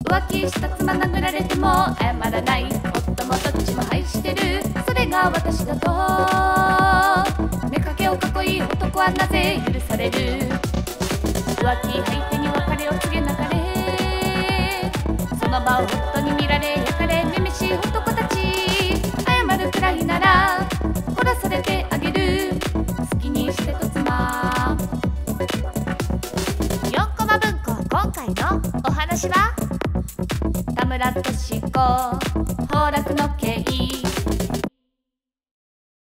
浮気した妻殴られても謝らない。夫もどっちも愛してる、それが私だと。妾を囲い男はなぜ許される。浮気相手に別れを告げなかれ、その場を夫に見られ焼かれめめしい男たち。謝るくらいなら殺されてあげる、好きにしてと妻。4コマ文庫、今回のお話は田村俊子、崩落の経緯。